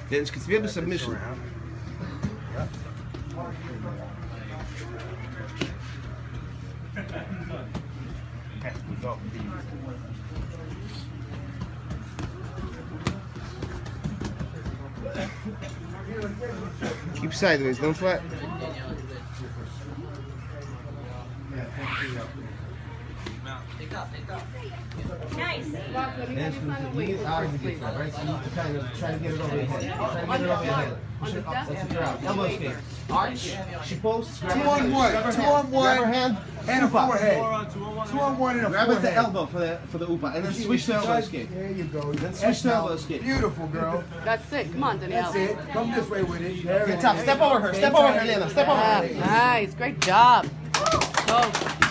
Więc wiemy submission. Keep sideways, don't flat. Nice. These are the good stuff, right? So you need to kind of try to get it over your head. Try to get it over your head. Push it up. Let's figure out. Elbow escape. Arch. She posts. 2 on 1. 2 on 1. Grab her hand. And a forehead. 2 on 1 and a Grab forehead. at the elbow for the upa, and then switch to elbow escape. There you go. Then switch to elbow escape. Beautiful, girl. That's it. Come on, Danielle. That's it. Come this way with it. There Good top. Step over her. Step over her, Yelena. Step over her. Nice. Great job. Go.